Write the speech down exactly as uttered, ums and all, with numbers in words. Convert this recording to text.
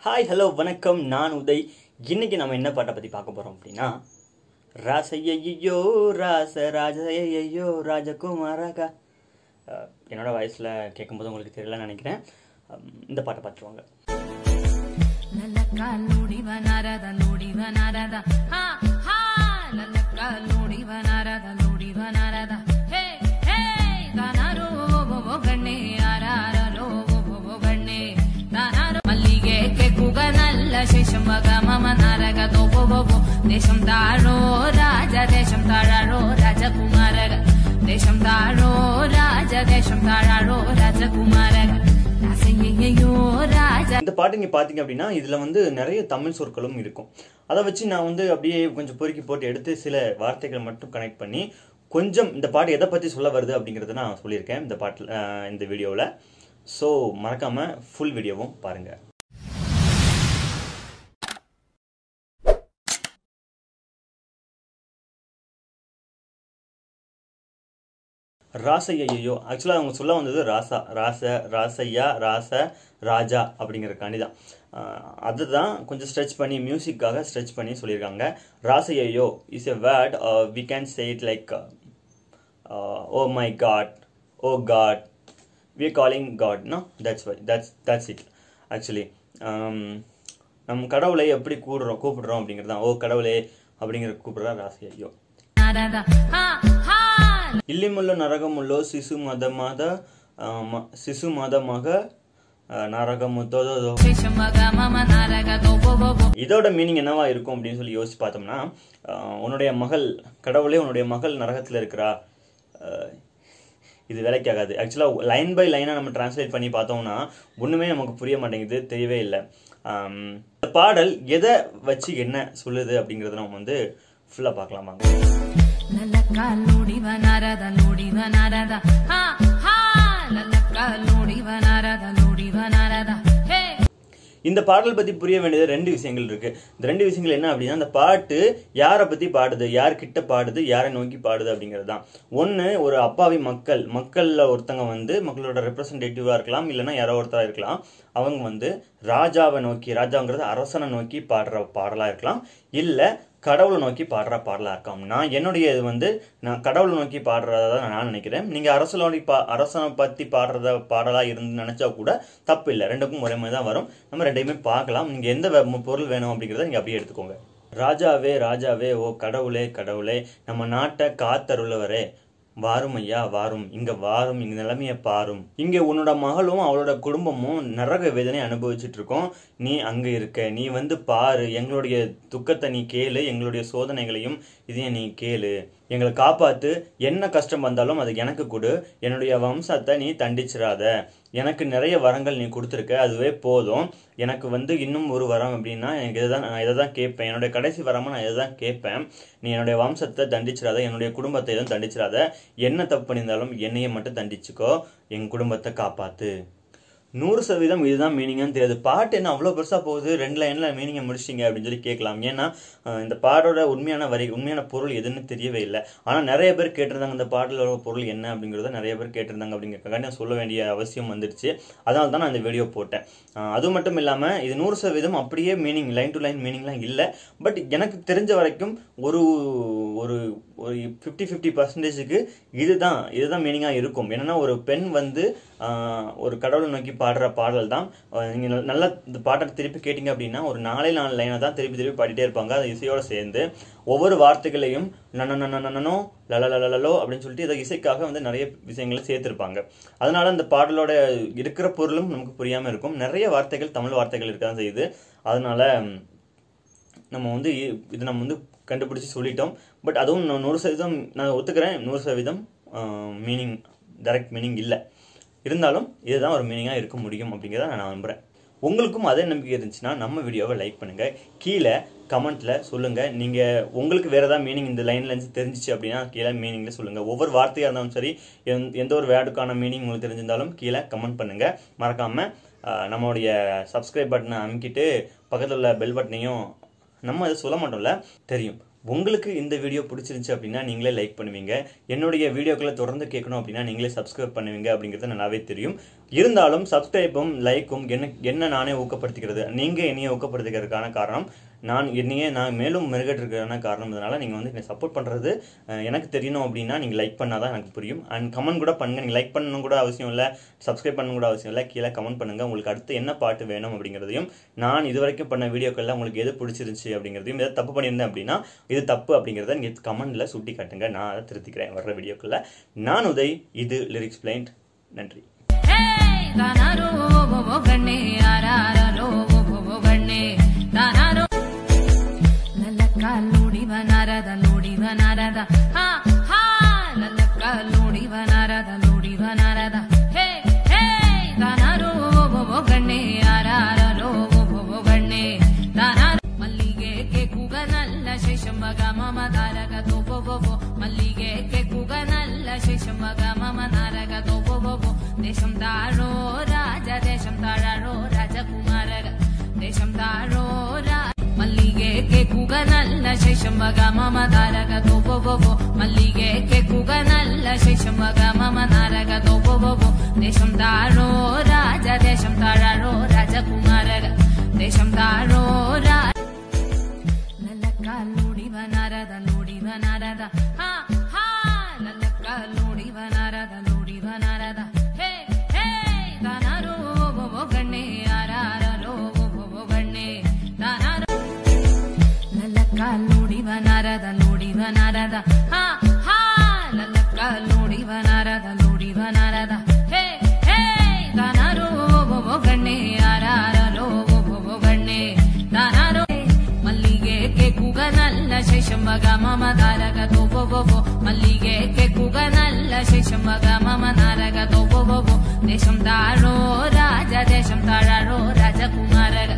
Hi hello வணக்கம், நான் உதய். இன்னைக்கு நம்ம என்ன பாட்டை பற்றி பார்க்க போகிறோம் அப்படின்னா, ராசையோ ராச ராஜையோ ராஜகுமாரகா. என்னோட வாய்ஸில் கேட்கும்போது உங்களுக்கு தெரியலன்னு நினைக்கிறேன். இந்த பாட்டை பார்த்துருவாங்க. శేషం మగమమ నారగ దోబోబో దేశం తారో రాజ దేశం తారారో రాజకుమారగ దేశం తారో రాజ దేశం తారారో రాజకుమారగ రాసయ్యయ్యో రాజ. இந்த பாட்டு நீங்க பாத்தீங்க அப்படின்னா இதுல வந்து நிறைய தமிழ் சொற்களும் இருக்கும். அதை வச்சு நான் வந்து அப்படியே கொஞ்சம் பொறுக்கி போட்டு எடுத்து சில வார்த்தைகள் மட்டும் கனெக்ட் பண்ணி கொஞ்சம் இந்த பாட்டு எதை பத்தி சொல்ல வருது அப்படிங்கறத நான் சொல்லியிருக்கேன் இந்த பாட்டில் இந்த வீடியோவில். ஸோ மறக்காம ஃபுல் வீடியோவும் பாருங்க. ராசையோ ஆக்சுவலாக அவங்க சொல்ல வந்தது ராசா ராச ராசையா ராச ராஜா அப்படிங்கிறக்காண்டி தான். அதுதான் கொஞ்சம் ஸ்ட்ரெச் பண்ணி மியூசிக்காக ஸ்ட்ரெச் பண்ணி சொல்லியிருக்காங்க. ராசையோ is a word we can say it like oh my God, oh God, we are calling God. No that's why that's that's it. Actually நம் கடவுளை எப்படி கூடுறோம் கூப்பிடுறோம் அப்படிங்கிறது தான் ஓ கடவுளே அப்படிங்கிற கூப்பிடுறா ராசையோ. இல்லிமுள்ள நரகமுள்ளோ சிசு மதமாத சிசு மதமாக நரகமுத்தோ. இதோட மீனிங் என்னவா இருக்கும் அப்படின்னு சொல்லி யோசிச்சு பார்த்தோம்னா, உன்னுடைய மகள் கடவுளே உன்னுடைய மகள் நரகத்தில் இருக்கிறா. இது வேலைக்காகாது. ஆக்சுவலாக லைன் பை லைனாக நம்ம டிரான்ஸ்லேட் பண்ணி பார்த்தோம்னா ஒன்றுமே நமக்கு புரிய மாட்டேங்குது, தெரியவே இல்லை. இந்த பாடல் எதை வச்சு என்ன சொல்லுது அப்படிங்கிறத நம்ம வந்து ஃபுல்லாக பார்க்கலாமாங்க. இந்த பாடல் பத்தி புரிய வேண்டியது ரெண்டு விஷயங்கள் இருக்கு. இந்த ரெண்டு விஷயங்கள் என்ன அப்படின்னா, இந்த பாட்டு யாரை பத்தி பாடுது, யார் கிட்ட பாடுது, யாரை நோக்கி பாடுது அப்படிங்கிறது தான். ஒன்னு ஒரு அப்பாவி மக்கள் மக்கள்ல ஒருத்தங்க வந்து மக்களோட ரெப்ரசன்டேட்டிவா இருக்கலாம், இல்லைன்னா யாரோ ஒருத்தரா இருக்கலாம். அவங்க வந்து ராஜாவை நோக்கி, ராஜாங்கிறது அரசனை நோக்கி பாடுற பாடலா இருக்கலாம், இல்ல கடவுளை நோக்கி பாடுற பாடலா இருக்கலாம். நான் என்னுடைய இது வந்து நான் கடவுளை நோக்கி பாடுறதா நான் நினைக்கிறேன். நீங்க அரசனை பா அரசனை பத்தி பாடுறத பாடலா இருந்து நினைச்சா கூட தப்பு இல்லை. ரெண்டுக்கும் ஒரே மாதிரி தான் வரும். நம்ம ரெண்டையுமே பார்க்கலாம். நீங்க எந்த பொருள் வேணும் அப்படிங்கிறத நீங்க அப்படியே எடுத்துக்கோங்க. ராஜாவே ராஜாவே ஓ கடவுளே கடவுளே நம்ம நாட்டை காத்தருளவரே வாரும் ஐயா வாரும், இங்க வாரும், இங்க நிலைமைய பாரும். இங்க உன்னோட மகளும் அவளோட குடும்பமும் நரக வேதனை அனுபவிச்சுட்டு இருக்கோம். நீ அங்க இருக்க, நீ வந்து பாரு, எங்களுடைய துக்கத்தை நீ கேளு, எங்களுடைய சோதனைகளையும் இதையும் நீ கேளு, எங்களை காப்பாத்து. என்ன கஷ்டம் வந்தாலும் அது எனக்கு கொடு, என்னுடைய வம்சத்தை நீ தண்டிச்சிடாத. எனக்கு நிறைய வரங்கள் நீ கொடுத்துருக்க, அதுவே போதும். எனக்கு வந்து இன்னும் ஒரு வரம் அப்படின்னா எனக்கு இதை தான் நான் இதை தான் கேட்பேன். என்னுடைய கடைசி வரமா நான் இதை தான் கேட்பேன். நீ என்னுடைய வம்சத்தை தண்டிச்சிடாத, என்னுடைய குடும்பத்தை எதுவும் தண்டிச்சிடாத. என்ன தப்பு பண்ணியிருந்தாலும் என்னையை மட்டும் தண்டிச்சுக்கோ, என் குடும்பத்தை காப்பாத்து. நூறு சதவீதம் இதுதான் மீனிங்னு தெரியாது. பாட்டு என்ன அவ்வளோ பெருசாக போகுது, ரெண்டு லைனில் மீனிங்கை முடிச்சிட்டிங்க அப்படின்னு சொல்லி கேட்கலாம். ஏன்னா இந்த பாடோட உண்மையான வரி உண்மையான பொருள் எதுன்னு தெரியவே இல்லை. ஆனால் நிறைய பேர் கேட்டிருந்தாங்க இந்த பாடலோட பொருள் என்ன அப்படிங்கிறத நிறைய பேர் கேட்டிருந்தாங்க. அப்படிங்கிறக்காக நான் சொல்ல வேண்டிய அவசியம் வந்துடுச்சு. அதனால தான் நான் இந்த வீடியோ போட்டேன். அது மட்டும் இல்லாமல் இது நூறு சதவீதம் அப்படியே மீனிங் லைன் டு லைன் மீனிங்லாம் இல்லை. பட் எனக்கு தெரிஞ்ச வரைக்கும் ஒரு ஒரு ஒரு ஃபிஃப்டி ஃபிஃப்டி பர்சன்டேஜுக்கு இதுதான் இதுதான் மீனிங்காக இருக்கும். என்னென்னா ஒரு பெண் வந்து ஒரு கடவுளை நோக்கி பாடுற பாடல் தான். நீங்கள் நல்லா இந்த பாட்டை திருப்பி கேட்டிங்க அப்படின்னா ஒரு நாலே நாலு லைனை தான் திருப்பி திருப்பி பாடிட்டே இருப்பாங்க. அது இசையோடு சேர்ந்து ஒவ்வொரு வார்த்தைகளையும் நன்னோ லலலலலோ அப்படின்னு சொல்லிட்டு இதை இசைக்காக வந்து நிறைய விஷயங்களை சேர்த்துருப்பாங்க. அதனால அந்த பாடலோட இருக்கிற பொருளும் நமக்கு புரியாமல் இருக்கும். நிறைய வார்த்தைகள் தமிழ் வார்த்தைகள் இருக்க தான் செய்யுது. அதனால நம்ம வந்து இது நம்ம வந்து கண்டுபிடிச்சி சொல்லிட்டோம். பட் அதுவும் நூறு சதவீதம் நான் ஒத்துக்கிறேன், நூறு சதவீதம் மீனிங் டைரக்ட் மீனிங் இல்லை. இருந்தாலும் இதுதான் ஒரு மீனிங்காக இருக்க முடியும் அப்படிங்கிறத நான் நம்புகிறேன். உங்களுக்கும் அதே நம்பிக்கை இருந்துச்சுன்னா நம்ம வீடியோவை லைக் பண்ணுங்கள், கீழே கமெண்ட்டில் சொல்லுங்கள். நீங்கள் உங்களுக்கு வேறு ஏதாவது மீனிங் இந்த லைனில் இருந்து தெரிஞ்சிச்சு அப்படின்னா கீழே மீனிங்கில் சொல்லுங்கள். ஒவ்வொரு வார்த்தையாக இருந்தாலும் சரி, எந்த ஒரு வேர்டுக்கான மீனிங் உங்களுக்கு தெரிஞ்சிருந்தாலும் கீழே கமெண்ட் பண்ணுங்கள். மறக்காமல் நம்மளுடைய சப்ஸ்கிரைப் பட்டனை அமுக்கிட்டு பக்கத்தில் உள்ள பெல் பட்டனையும், நம்ம அதை சொல்ல மாட்டோம்ல தெரியும். உங்களுக்கு இந்த வீடியோ பிடிச்சிருந்துச்சு அப்படின்னா நீங்களே லைக் பண்ணுவீங்க. என்னுடைய வீடியோக்களை தொடர்ந்து கேட்கணும் அப்படின்னா நீங்களே சப்ஸ்கிரைப் பண்ணுவீங்க அப்படிங்கிறது நல்லாவே தெரியும். இருந்தாலும் சப்ஸ்கிரைப்பும் லைக்கும் என்ன என்ன நானே ஊக்கப்படுத்திக்கிறது. நீங்கள் என்னையை ஊக்கப்படுத்திக்கிறதுக்கான காரணம் நான் என்னையே நான் மேலும் மெருகேற்றிருக்கிறதுக்கான காரணம். இதனால் நீங்கள் வந்து என்னை சப்போர்ட் பண்ணுறது எனக்கு தெரியணும் அப்படின்னா நீங்கள் லைக் பண்ணால் தான் எனக்கு புரியும். அண்ட் கமெண்ட் கூட பண்ணுங்கள். நீங்கள் லைக் பண்ணணும் கூட அவசியம் இல்லை, சப்ஸ்கிரைப் பண்ணணும் கூட அவசியம் இல்லை. கீழே கமெண்ட் பண்ணுங்கள். உங்களுக்கு அடுத்து என்ன பாட்டு வேணும் அப்படிங்கிறதையும், நான் இது வரைக்கும் பண்ண வீடியோக்களில் உங்களுக்கு எது பிடிச்சிருந்துச்சு அப்படிங்கிறதையும், எதாவது தப்பு பண்ணியிருந்தேன் அப்படின்னா இது தப்பு அப்படிங்கிறத நீங்கள் கமெண்ட்டில் சுட்டி காட்டுங்க. நான் அதை திருத்திக்கிறேன் வர்ற வீடியோக்களில். நான் உதய், இது லிரிக்ஸ் பிளைண்ட். நன்றி. Ludi vanarada, ludi vanarada, ha ha. Lalaka ludi vanarada, ludi vanarada, hey hey. Danaru wo wo ganne, arara ro wo wo ganne. Danaru mallige ke kuganalla sheshamaga mama daraga to wo wo wo. Mallige ke kuganalla sheshamaga mama daraga to wo wo wo. Desham taro raja, desham tararo raja kumaraga. Desham taro raja. Mallige ke kuganalla sheshamaga mama daraga to wo wo wo. Mallige ke kuganalla sheshamaga mama daraga to wo wo wo. Desham taro raja, desham tararo raja kumaraga. Desham taro raja. Lalaka ludi vanarada, ludi vanarada, ha ha. Lalaka ludi vanarada, ludi vanarada, hey hey. Danaru wo wo ganne, arara ro wo wo ganne. Danaru ludi vanarada, ludi vanarada, ha ha. Lalaka ludi vanarada, ludi vanarada, hey hey. Danaru wo wo ganne, arara ro wo wo ganne. Danaru mallige ke kuganalla sheshamaga mama daraga to wo wo wo. Mallige ke kuganalla sheshamaga mama daraga to wo wo wo. Desham taro raja, desham tararo raja kumaraga.